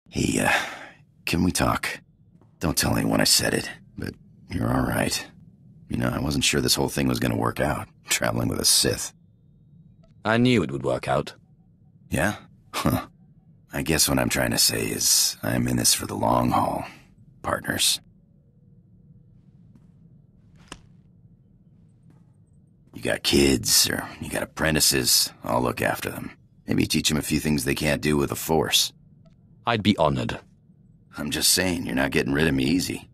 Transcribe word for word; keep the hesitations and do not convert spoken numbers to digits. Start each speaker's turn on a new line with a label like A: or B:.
A: Hey, uh, can we talk? Don't tell anyone I said it, but you're alright. You know, I wasn't sure this whole thing was gonna work out, traveling with a Sith.
B: I knew it would work out.
A: Yeah? Huh. I guess what I'm trying to say is, I'm in this for the long haul. Partners. You got kids, or you got apprentices, I'll look after them. Maybe teach them a few things they can't do with the Force.
B: I'd be honored.
A: I'm just saying, you're not getting rid of me easy.